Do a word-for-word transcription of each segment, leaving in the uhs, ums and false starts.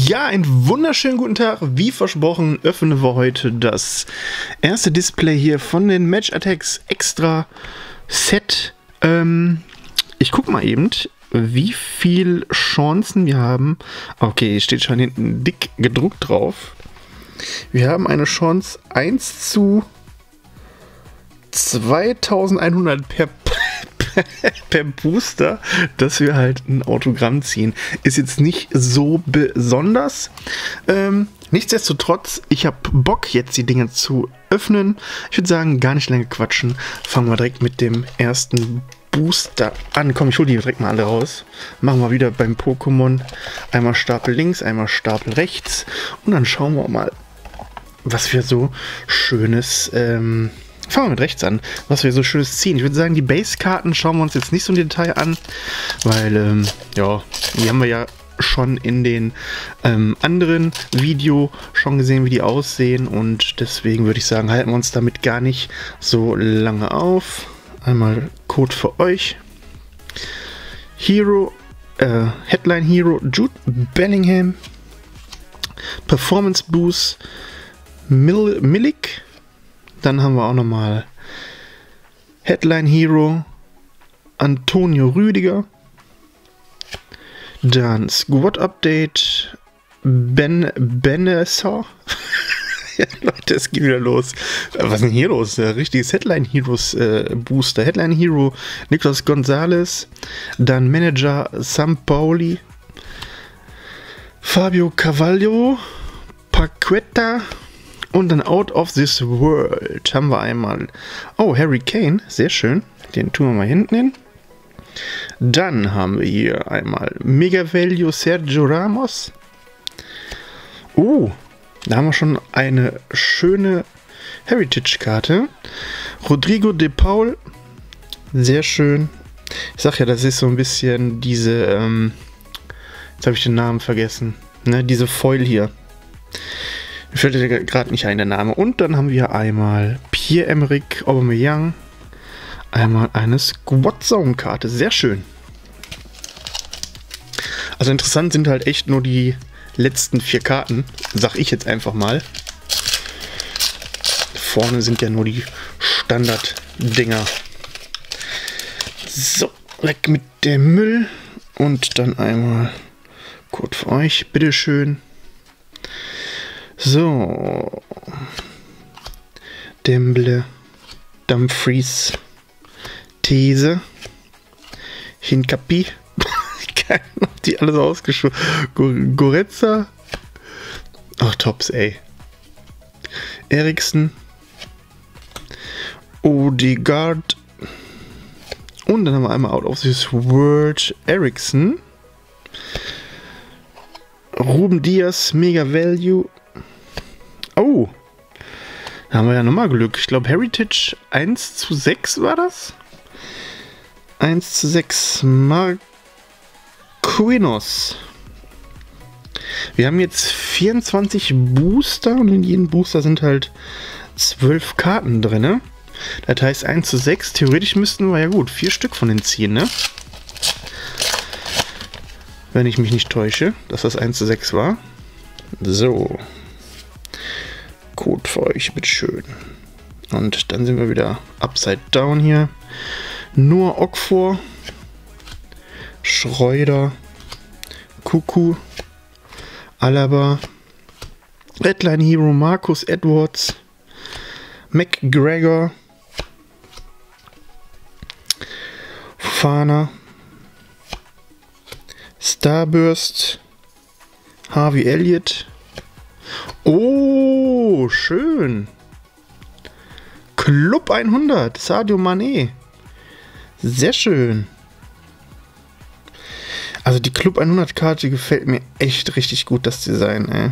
Ja, einen wunderschönen guten Tag. Wie versprochen öffnen wir heute das erste Display hier von den Match Attax Extra Set. Ähm, ich guck mal eben, wie viel Chancen wir haben. Okay, steht schon hinten dick gedruckt drauf. Wir haben eine Chance eins zu zweitausendeinhundert per per Booster, dass wir halt ein Autogramm ziehen. Ist jetzt nicht so besonders. Ähm, nichtsdestotrotz, ich habe Bock, jetzt die Dinge zu öffnen. Ich würde sagen, gar nicht lange quatschen. Fangen wir direkt mit dem ersten Booster an. Komm, ich hole die direkt mal alle raus. Machen wir wieder beim Pokémon. Einmal Stapel links, einmal Stapel rechts. Und dann schauen wir mal, was wir so Schönes ähm, fangen wir mit rechts an, was wir so Schönes ziehen. Ich würde sagen, die Base-Karten schauen wir uns jetzt nicht so im Detail an, weil, ähm, ja, die haben wir ja schon in den ähm, anderen Video schon gesehen, wie die aussehen, und deswegen würde ich sagen, halten wir uns damit gar nicht so lange auf. Einmal Code für euch. Hero, äh, Headline Hero, Jude Bellingham, Performance Boost, Mil Milik. Dann haben wir auch nochmal Headline Hero, Antonio Rüdiger. Dann Squad Update, Ben Benessor. Ja, Leute, es geht wieder los. Was ist denn hier los? Richtiges Headline Heroes äh, Booster. Headline Hero Nicolas Gonzalez. Dann Manager Sampaoli. Fabio Carvalho. Paqueta. Und dann Out of This World haben wir einmal, oh, Harry Kane, sehr schön, den tun wir mal hinten hin. Dann haben wir hier einmal Mega Value Sergio Ramos. Oh, da haben wir schon eine schöne Heritage-Karte. Rodrigo de Paul, sehr schön. Ich sag ja, das ist so ein bisschen diese, ähm, jetzt habe ich den Namen vergessen, ne, diese Foil hier. Mir fällt gerade nicht ein der Name. Und dann haben wir einmal Pierre-Emerick Aubameyang. Einmal eine Squad-Zone-Karte. Sehr schön. Also interessant sind halt echt nur die letzten vier Karten. Sag ich jetzt einfach mal. Vorne sind ja nur die Standard-Dinger. So, weg mit dem Müll. Und dann einmal Code für euch. Bitteschön. So, Demble, Dumfries, These, Hinkapi, keine Ahnung, die alles ausgesprochen, Goretza, ach Tops, ey, Eriksen, Odegaard, und dann haben wir einmal Out of This World Eriksen, Ruben Diaz, Mega Value. Oh, da haben wir ja nochmal Glück. Ich glaube, Heritage eins zu sechs war das? eins zu sechs. Marquinhos. Wir haben jetzt vierundzwanzig Booster und in jedem Booster sind halt zwölf Karten drin. Das heißt eins zu sechs. Theoretisch müssten wir ja gut vier Stück von den ziehen, ne? Wenn ich mich nicht täusche, dass das eins zu sechs war. So. Code für euch, bitteschön. Und dann sind wir wieder upside down hier. Nur Okfor, Schreuder, Kuku, Alaba, Headline Hero Marcus Edwards, McGregor, Fana, Starburst, Harvey Elliott. Oh, schön. Club hundert, Sadio Mané. Sehr schön. Also die Club hundert Karte gefällt mir echt richtig gut, das Design, ey.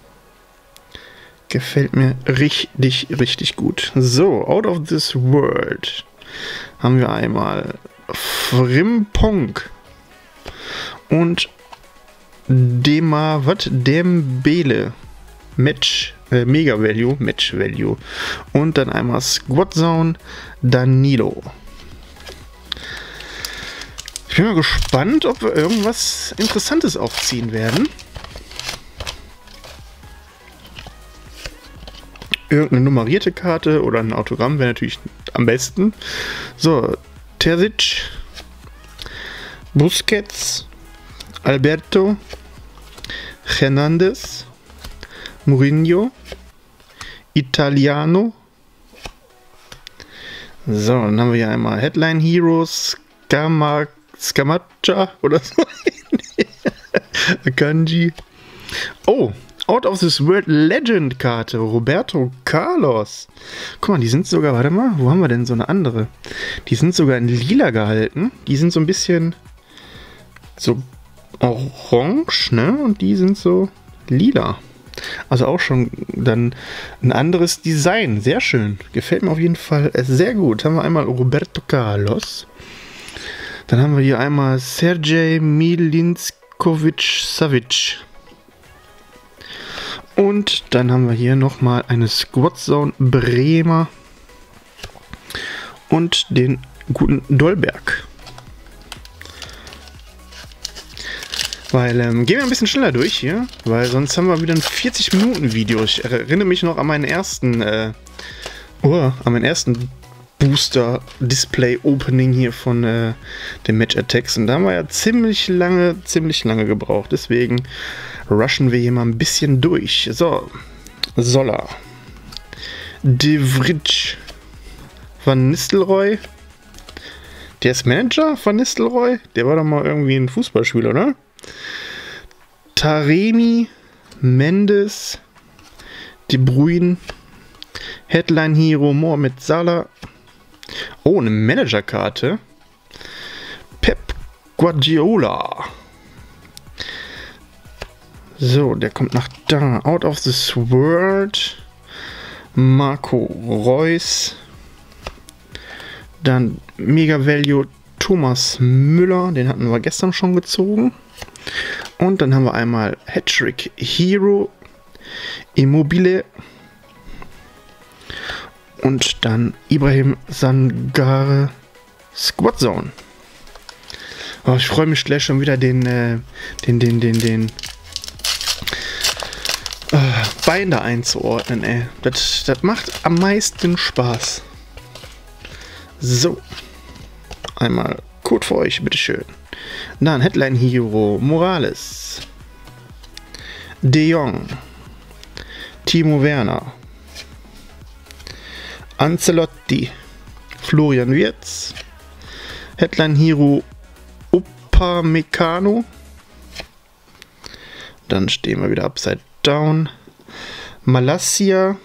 Gefällt mir richtig, richtig gut. So, Out of This World haben wir einmal Frimpong und Dema, was? Dembele. Match, äh, Mega Value, Match Value. Und dann einmal Squad Zone, Danilo. Ich bin mal gespannt, ob wir irgendwas Interessantes aufziehen werden. Irgendeine nummerierte Karte oder ein Autogramm wäre natürlich am besten. So, Terzic, Busquets, Alberto, Hernandez, Mourinho, Italiano. So, dann haben wir hier einmal Headline Heroes, Scama, Scamaccia oder so. Akanji. Oh, Out of this World Legend Karte, Roberto Carlos. Guck mal, die sind sogar, warte mal, wo haben wir denn so eine andere? Die sind sogar in lila gehalten. Die sind so ein bisschen so orange, ne? Und die sind so lila. Also auch schon dann ein anderes Design. Sehr schön. Gefällt mir auf jeden Fall sehr gut. Haben wir einmal Roberto Carlos. Dann haben wir hier einmal Sergej Milinkovic-Savic. Und dann haben wir hier nochmal eine Squad Zone Bremer und den guten Dolberg. Weil, ähm, gehen wir ein bisschen schneller durch hier, weil sonst haben wir wieder ein vierzig Minuten Video. Ich erinnere mich noch an meinen ersten, äh, oh, an meinen ersten Booster Display Opening hier von äh, den Match Attacks. Und da haben wir ja ziemlich lange, ziemlich lange gebraucht. Deswegen rushen wir hier mal ein bisschen durch. So, Zoller, De Vrij, Van Nistelrooy. Der ist Manager von Nistelrooy? Der war doch mal irgendwie ein Fußballspieler, oder? Taremi, Mendes, De Bruyne, Headline Hero Mohamed Salah. Oh, eine Managerkarte. Pep Guardiola. So, der kommt nach da. Out of this World. Marco Reus. Dann Mega Value Thomas Müller. Den hatten wir gestern schon gezogen. Und dann haben wir einmal Hattrick Hero. Immobile. Und dann Ibrahim Sangare Squad Zone. Oh, ich freue mich gleich schon wieder den, äh, den, den, den, den äh, Binder einzuordnen, ey. Das, das macht am meisten Spaß. So. Einmal Code für euch, bitteschön. Dann Headline Hero Morales. De Jong. Timo Werner. Ancelotti, Florian Wirtz, Headline Hero Upamecano, dann stehen wir wieder upside down, Malacia,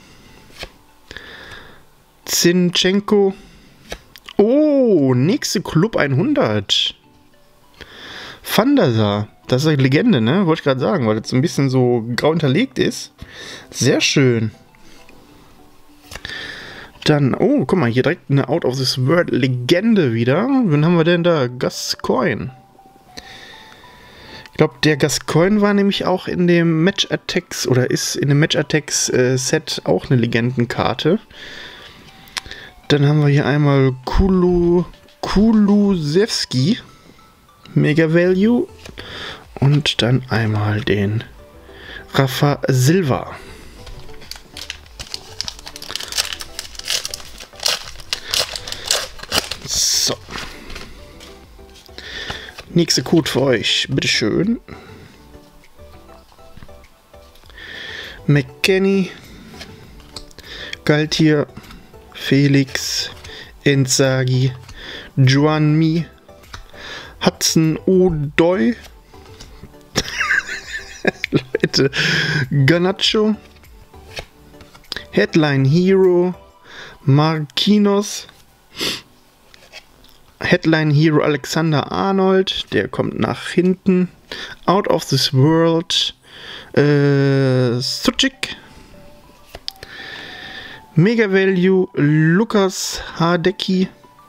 Zinchenko, oh, nächste Club hundert, Van der Sar, das ist eine Legende, ne, wollte ich gerade sagen, weil das so ein bisschen so grau hinterlegt ist, sehr schön. Dann, oh, guck mal, hier direkt eine Out of this World Legende wieder. Wen haben wir denn da? Gascoigne. Ich glaube, der Gascoigne war nämlich auch in dem Match Attacks oder ist in dem Match Attacks äh, Set auch eine Legendenkarte. Dann haben wir hier einmal Kulu, Kulusewski. Mega Value. Und dann einmal den Rafa Silva. So. Nächste Code für euch. Bitteschön. McKenny. Galtier. Felix. Inzaghi. Juanmi. Hudson Odoi. Leute. Garnacho. Headline Hero. Marquinhos. Headline Hero Alexander Arnold, der kommt nach hinten. Out of this World, äh, Suchik. Mega Value Lukas Hardecki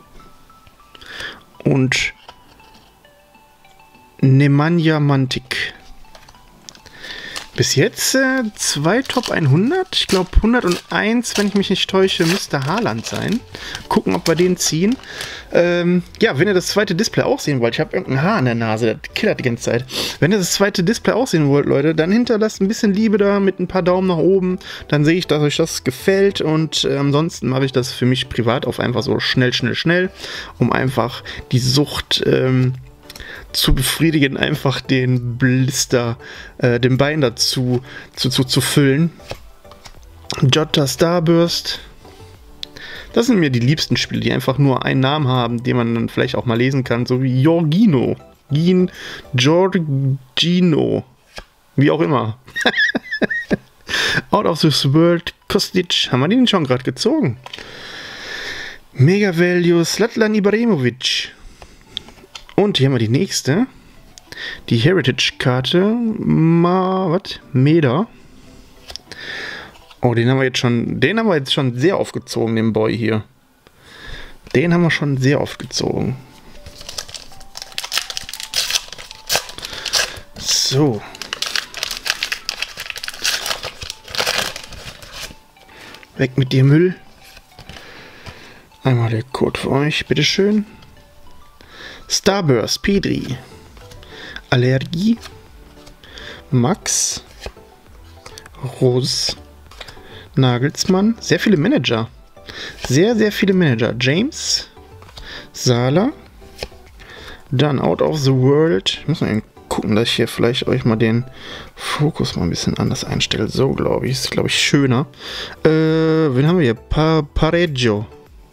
und Nemanja Mantic. Bis jetzt äh, zwei Top hundert. Ich glaube hunderteins, wenn ich mich nicht täusche, müsste Haaland sein. Gucken, ob wir den ziehen. Ähm, ja, wenn ihr das zweite Display auch sehen wollt, ich habe irgendein Haar an der Nase, das killert die ganze Zeit. Wenn ihr das zweite Display auch sehen wollt, Leute, dann hinterlasst ein bisschen Liebe da mit ein paar Daumen nach oben. Dann sehe ich, dass euch das gefällt und äh, ansonsten mache ich das für mich privat auf einfach so schnell, schnell, schnell, um einfach die Sucht ähm, zu befriedigen, einfach den Blister, äh, den Bein dazu zu, zu, zu füllen. Jota Starburst. Das sind mir die liebsten Spiele, die einfach nur einen Namen haben, den man dann vielleicht auch mal lesen kann, so wie Jorginho. Gin, Jorginho. Wie auch immer. Out of this World, Kostic. Haben wir den schon gerade gezogen? Mega Value, Zlatan Ibrahimovic. Und hier haben wir die nächste. Die Heritage-Karte. Ma, was? Meda. Oh, den haben wir jetzt schon. Den haben wir jetzt schon sehr aufgezogen, den Boy hier. Den haben wir schon sehr aufgezogen. So. Weg mit dir, Müll. Einmal der Code für euch, bitteschön. Starburst, Pedri, Allergie, Max, Rose, Nagelsmann, sehr viele Manager, sehr, sehr viele Manager, James, Sala, dann Out of the World, ich muss mal gucken, dass ich hier vielleicht euch mal den Fokus mal ein bisschen anders einstelle, so glaube ich, ist glaube ich schöner, äh, wen haben wir hier, pa Pareggio.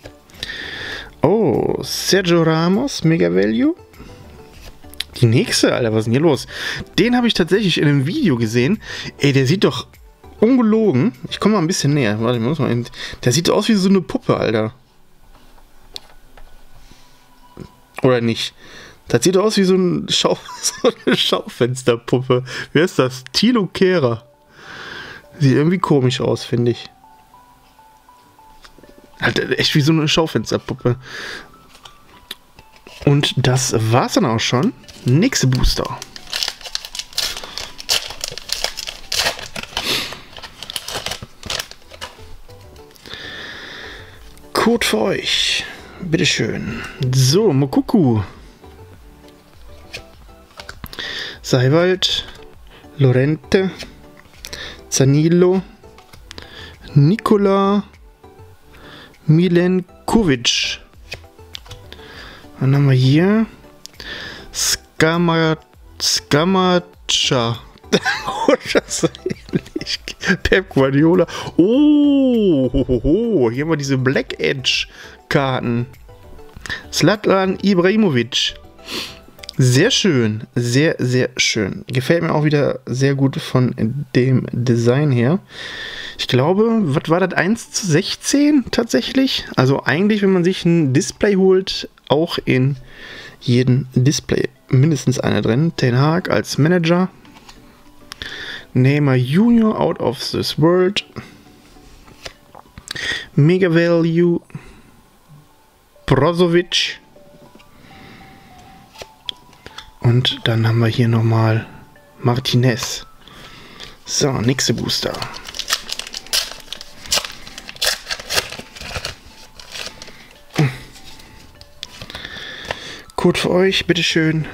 Oh, Sergio Ramos, Mega Value. Die nächste, Alter, was ist denn hier los? Den habe ich tatsächlich in einem Video gesehen. Ey, der sieht doch ungelogen. Ich komme mal ein bisschen näher. Warte, ich muss mal eben. Der sieht aus wie so eine Puppe, Alter. Oder nicht? Das sieht aus wie so, ein Schau so eine Schaufensterpuppe. Wer ist das? Tilo Kehrer. Sieht irgendwie komisch aus, finde ich. Halt echt wie so eine Schaufensterpuppe. Und das war's dann auch schon. Nächste Booster. Code für euch. Bitteschön. So, Mokuku. Seiwald. Lorente. Zanilo. Nikola. Milenkovic. Dann haben wir hier Skama, Skamacha. Pep Guardiola. Oh, ho, ho, ho. Hier haben wir diese Black Edge Karten. Zlatan Ibrahimovic. Sehr schön, sehr, sehr schön. Gefällt mir auch wieder sehr gut von dem Design her. Ich glaube, was war das? eins zu sechzehn tatsächlich? Also eigentlich, wenn man sich ein Display holt, auch in jedem Display mindestens einer drin. Ten Hag als Manager. Neymar Junior, Out of this World. Mega Value. Brozovic. Und dann haben wir hier nochmal Martinez. So, nächste Booster. Code für euch, bitteschön.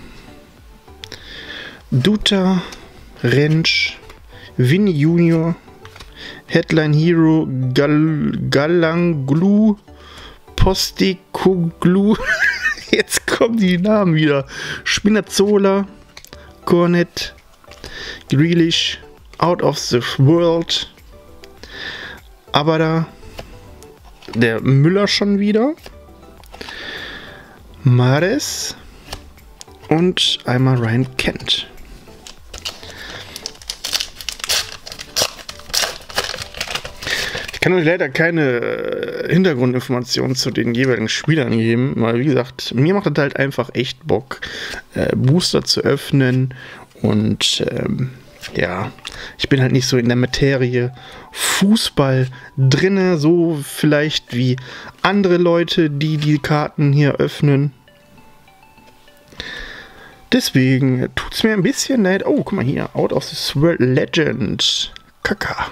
Duta, Rentsch, Vini Junior, Headline Hero, Gal Galanglu, Postikoglu. Jetzt kommen die Namen wieder. Spinazzola, Cornet, Grealish, Out of the World, Abada, der Müller schon wieder, Mares und einmal Ryan Kent. Ich kann euch leider keine Hintergrundinformationen zu den jeweiligen Spielern geben, weil wie gesagt, mir macht das halt einfach echt Bock, äh, Booster zu öffnen und ähm, ja, ich bin halt nicht so in der Materie Fußball drinne, so vielleicht wie andere Leute, die die Karten hier öffnen. Deswegen tut es mir ein bisschen leid. Oh, guck mal hier. Out of this World Legend. Kaka.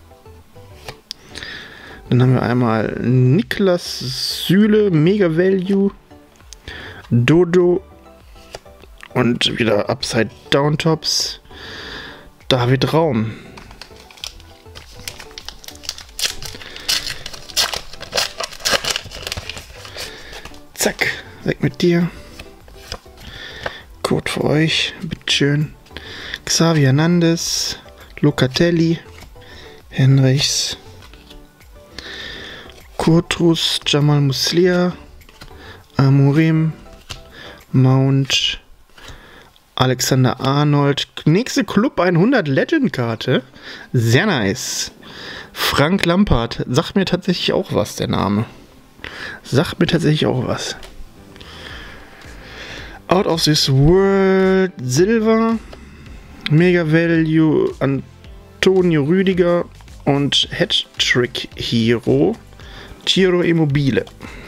Dann haben wir einmal Niklas Süle, Mega Value. Dodo. Und wieder Upside Down Tops. David Raum. Zack. Weg mit dir. Code für euch. Bitteschön. Xavi Hernandez. Locatelli. Henrichs. Kurtrus. Jamal Muslia. Amorim. Mount. Alexander Arnold. Nächste Club hundert Legend-Karte. Sehr nice. Frank Lampard. Sagt mir tatsächlich auch was, der Name. Sagt mir tatsächlich auch was. Out of this World. Silver. Mega Value. Antonio Rüdiger. Und Hattrick Hero. Ciro Immobile.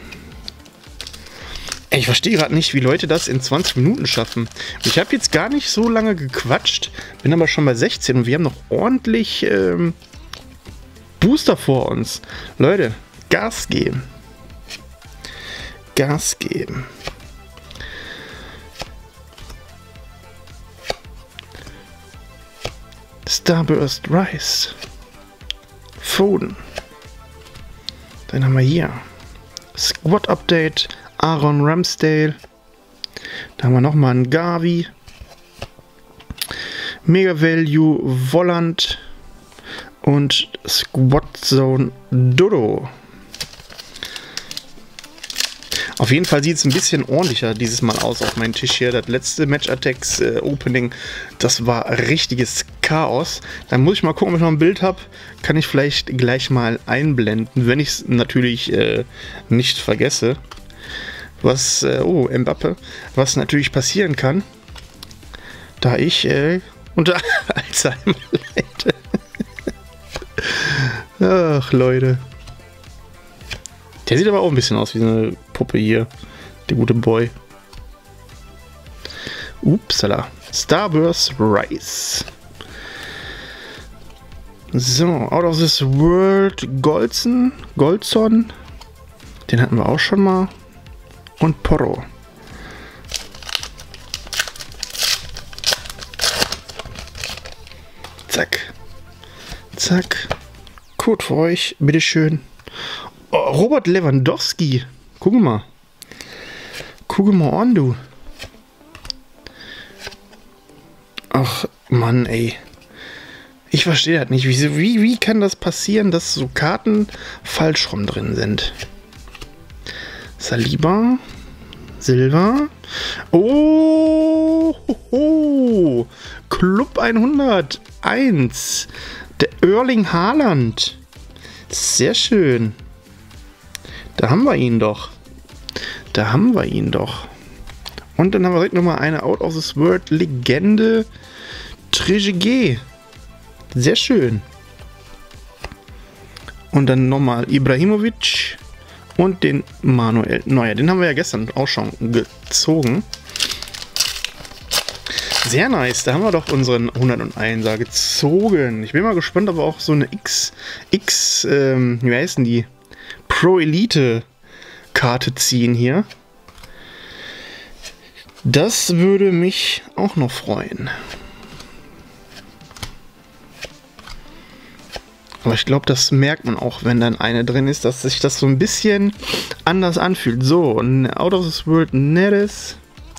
Ich verstehe gerade nicht, wie Leute das in zwanzig Minuten schaffen. Ich habe jetzt gar nicht so lange gequatscht, bin aber schon bei sechzehn und wir haben noch ordentlich ähm, Booster vor uns. Leute, Gas geben. Gas geben. Starburst Rice. Foden. Dann haben wir hier Squad Update. Aaron Ramsdale. Da haben wir nochmal einen Gavi. Mega Value Volland. Und Squad Zone Dodo. Auf jeden Fall sieht es ein bisschen ordentlicher dieses Mal aus auf meinem Tisch hier. Das letzte Match Attacks äh, Opening, das war richtiges Chaos. Dann muss ich mal gucken, ob ich noch ein Bild habe. Kann ich vielleicht gleich mal einblenden, wenn ich es natürlich äh, nicht vergesse. Was, äh, oh, Mbappe, was natürlich passieren kann, da ich äh, unter Alzheimer leide. Ach, Leute. Der sieht aber auch ein bisschen aus wie so eine Puppe hier, der gute Boy. Upsala. Starburst Rice. So, Out of this World Goldson, Goldson. Den hatten wir auch schon mal. Und Porro. Zack. Zack. Code für euch. Bitteschön. Oh, Robert Lewandowski. Guck mal. Guck mal an, du. Ach, Mann, ey. Ich verstehe das nicht. Wie, wie, wie kann das passieren, dass so Karten falsch rum drin sind? Saliba, Silva, oh, ho, ho. Club hunderteins, der Erling Haaland, sehr schön, da haben wir ihn doch, da haben wir ihn doch, und dann haben wir direkt nochmal eine Out of this World Legende, Trezeguet, sehr schön, und dann nochmal Ibrahimovic. Und den Manuel Neuer. Den haben wir ja gestern auch schon gezogen. Sehr nice. Da haben wir doch unseren hunderteinser gezogen. Ich bin mal gespannt, ob wir auch so eine X, X, ähm, wie heißen die? Pro Elite Karte ziehen hier. Das würde mich auch noch freuen. Aber ich glaube, das merkt man auch, wenn dann eine drin ist, dass sich das so ein bisschen anders anfühlt. So, Out of this World Neres.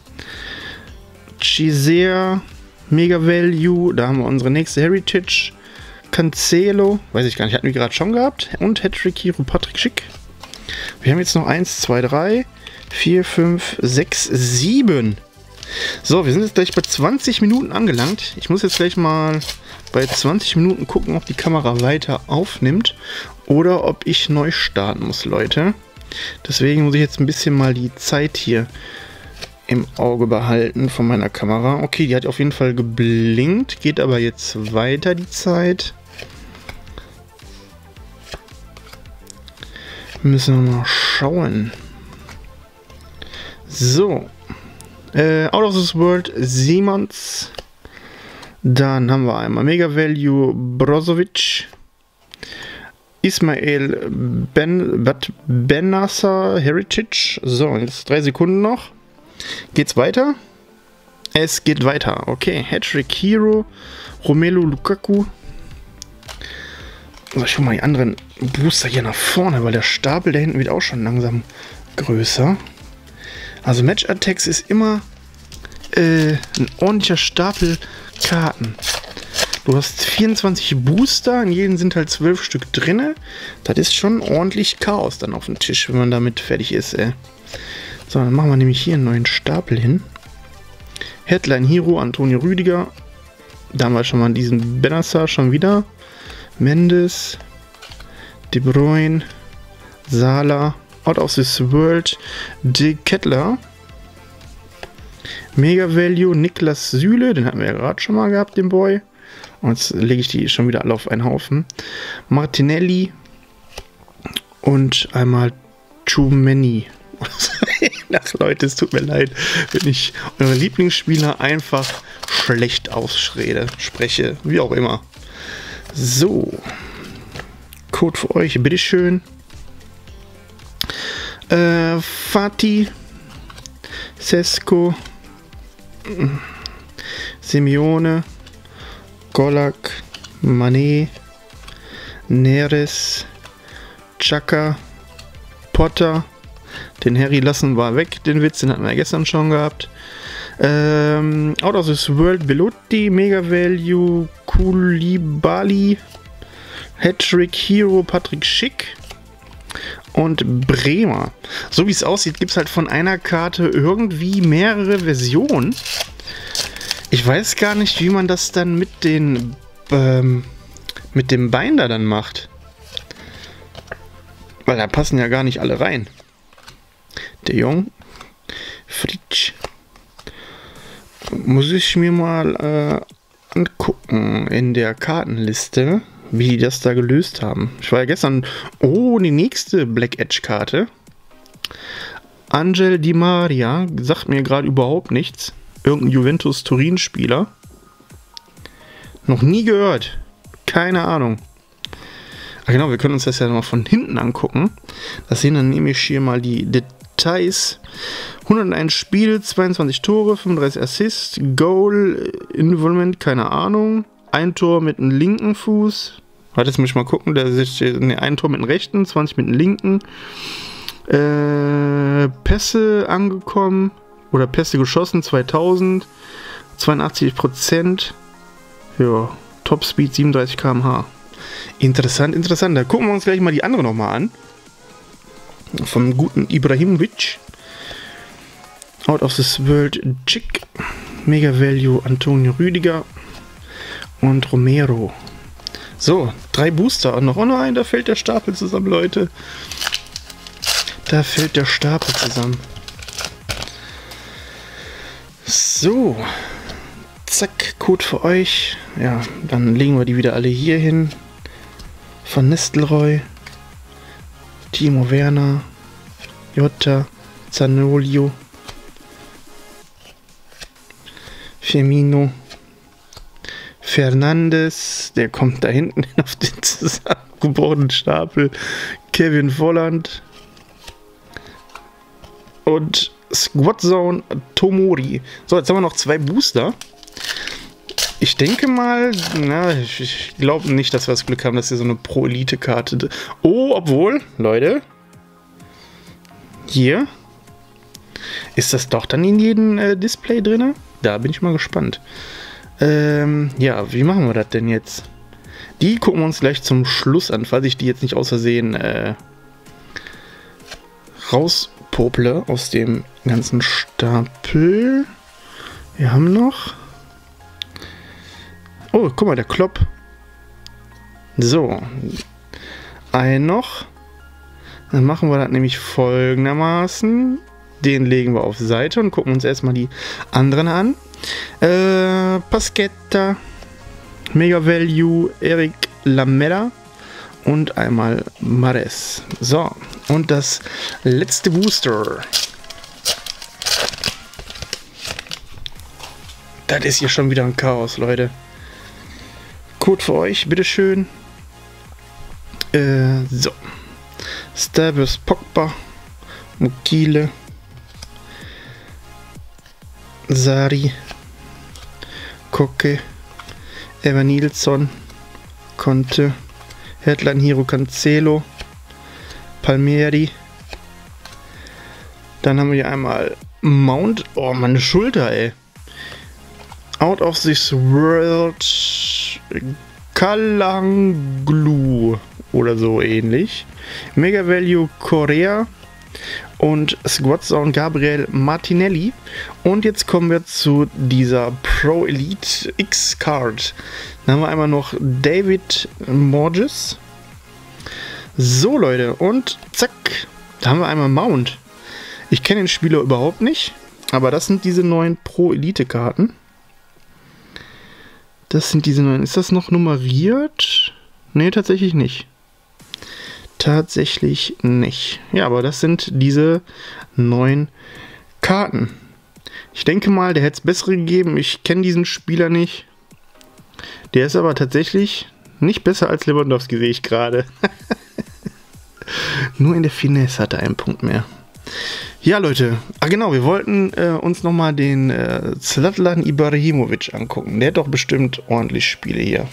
Chisea. Mega Value. Da haben wir unsere nächste Heritage. Cancelo. Weiß ich gar nicht, hatten wir gerade schon gehabt. Und Hattrick Hero Patrick Schick. Wir haben jetzt noch eins, zwei, drei, vier, fünf, sechs, sieben. So, wir sind jetzt gleich bei zwanzig Minuten angelangt. Ich muss jetzt gleich mal bei zwanzig Minuten gucken, ob die Kamera weiter aufnimmt oder ob ich neu starten muss, Leute. Deswegen muss ich jetzt ein bisschen mal die Zeit hier im Auge behalten von meiner Kamera. Okay, die hat auf jeden Fall geblinkt, geht aber jetzt weiter die Zeit. Müssen wir mal schauen. So, Äh, Out of this World Simons. Dann haben wir einmal Mega Value Brozovic. Ismail Ben, Benassa Heritage. So, jetzt drei Sekunden noch. Geht's weiter? Es geht weiter. Okay, Hattrick Hero. Romelu Lukaku. So, ich hole mal die anderen Booster hier nach vorne, weil der Stapel da hinten wird auch schon langsam größer. Also Match Attacks ist immer äh, ein ordentlicher Stapel Karten. Du hast vierundzwanzig Booster, in jedem sind halt zwölf Stück drin. Das ist schon ordentlich Chaos dann auf dem Tisch, wenn man damit fertig ist. Ey. So, dann machen wir nämlich hier einen neuen Stapel hin. Headline Hero, Antonio Rüdiger. Da haben wir schon mal diesen Benassa schon wieder. Mendes, De Bruyne, Salah, Out of this World, De Kettler. Mega Value, Niklas Süle, den hatten wir ja gerade schon mal gehabt, den Boy. Und jetzt lege ich die schon wieder alle auf einen Haufen. Martinelli und einmal Tchouameni. Ach Leute, es tut mir leid, wenn ich eure Lieblingsspieler einfach schlecht ausrede, spreche, wie auch immer. So, Code für euch, bitteschön. Äh, Fatih, Sesko, Simeone, Golak, Mané, Neres, Xhaka, Potter. Den Harry lassen wir weg, den Witz, den hatten wir ja gestern schon gehabt. Ähm, Out of this World, Belotti, Mega Value, Koulibaly, Hattrick Hero, Patrick Schick und Bremer. So wie es aussieht, gibt es halt von einer Karte irgendwie mehrere Versionen. Ich weiß gar nicht, wie man das dann mit den ähm, mit dem Binder dann macht. Weil da passen ja gar nicht alle rein. De Jong, Fritsch. Muss ich mir mal äh, angucken in der Kartenliste, wie die das da gelöst haben. Ich war ja gestern... Oh, die nächste Black Edge Karte. Angel Di Maria. Sagt mir gerade überhaupt nichts. Irgendein Juventus-Turin-Spieler. Noch nie gehört. Keine Ahnung. Ach genau, wir können uns das ja mal von hinten angucken. Das sehen dann nämlich hier mal die Details. hunderteins Spiele, zweiundzwanzig Tore, fünfunddreißig Assists, Goal, Involvement, keine Ahnung. Ein Tor mit dem linken Fuß. Warte, jetzt muss ich mal gucken. Da ist ne, ein Tor mit dem rechten, zwanzig mit dem linken. Äh, Pässe angekommen. Oder Pässe geschossen, zweitausend. zweiundachtzig Prozent. Ja, Topspeed siebenunddreißig Kilometer pro Stunde. Interessant, interessant. Da gucken wir uns gleich mal die andere nochmal an. Vom guten Ibrahimovic. Out of this World Chick. Mega Value Antonio Rüdiger. Und Romero. So, drei Booster. Und noch oh nein, da fällt der Stapel zusammen, Leute. Da fällt der Stapel zusammen. So. Zack, Code für euch. Ja, dann legen wir die wieder alle hier hin. Van Nistelrooy, Timo Werner, Jota, Zaniolo, Firmino, Fernandes, der kommt da hinten auf den zusammengebrochenen Stapel, Kevin Volland und Squad Zone Tomori. So, jetzt haben wir noch zwei Booster. Ich denke mal, na, ich, ich glaube nicht, dass wir das Glück haben, dass hier so eine Pro-Elite-Karte... Oh, obwohl, Leute, hier ist das doch dann in jedem äh, Display drin. Da bin ich mal gespannt. Ähm, ja, wie machen wir das denn jetzt? Die gucken wir uns gleich zum Schluss an, falls ich die jetzt nicht aus Versehen äh, rauspople aus dem ganzen Stapel. Wir haben noch... Oh, guck mal, der Klopp. So. Ein noch. Dann machen wir das nämlich folgendermaßen. Den legen wir auf Seite und gucken uns erstmal die anderen an. Äh, Pasquetta. Mega Value. Eric Lamela. Und einmal Mares. So. Und das letzte Booster. das ist hier schon wieder ein Chaos, Leute. Code für euch, bitteschön. Äh, so. Stabus Pogba. Mukile. Sari. Koke. Evan Nilsson. Conte. Headline Hero Cancelo. Palmieri. Dann haben wir hier einmal Mount. Oh, meine Schulter, ey. Out of this world. Kalanglu. Oder so ähnlich. Mega Value Korea. Und Squad Zone Gabriel Martinelli. Und jetzt kommen wir zu dieser Pro Elite X Card. Dann haben wir einmal noch David Morges. So, Leute. Und zack. Da haben wir einmal Mount. Ich kenne den Spieler überhaupt nicht. Aber das sind diese neuen Pro Elite Karten. Das sind diese neuen. Ist das noch nummeriert? Ne, tatsächlich nicht. Tatsächlich nicht. Ja, aber das sind diese neuen Karten. Ich denke mal, der hätte es bessere gegeben. Ich kenne diesen Spieler nicht. Der ist aber tatsächlich nicht besser als Lewandowski, sehe ich gerade. Nur in der Finesse hat er einen Punkt mehr. Ja, Leute. Ah, genau. Wir wollten äh, uns nochmal den äh, Zlatan Ibrahimovic angucken. Der hat doch bestimmt ordentlich Spiele hier.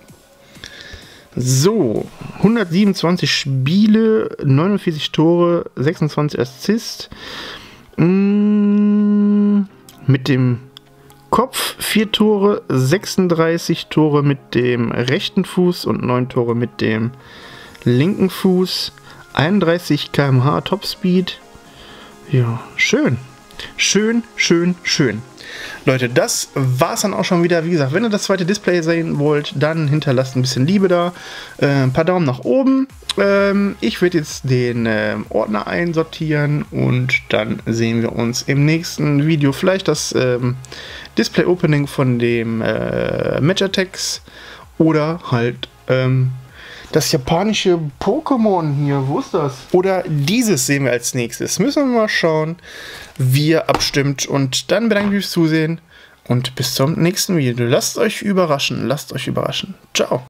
So, hundertsiebenundzwanzig Spiele, neunundvierzig Tore, sechsundzwanzig Assists. Mm, mit dem Kopf vier Tore, sechsunddreißig Tore mit dem rechten Fuß und neun Tore mit dem linken Fuß. einunddreißig Kilometer pro Stunde Topspeed. Ja, schön. Schön, schön, schön. Leute, das war's dann auch schon wieder. Wie gesagt, wenn ihr das zweite Display sehen wollt, dann hinterlasst ein bisschen Liebe da. Äh, ein paar Daumen nach oben. Ähm, ich werde jetzt den äh, Ordner einsortieren und dann sehen wir uns im nächsten Video. Vielleicht das ähm, Display-Opening von dem äh, Match-Attacks oder halt ähm, das japanische Pokémon hier. Wo ist das? Oder dieses sehen wir als nächstes. Müssen wir mal schauen, wie ihr abstimmt. Und dann bedanke ich mich fürs Zusehen und bis zum nächsten Video. Lasst euch überraschen. Lasst euch überraschen. Ciao.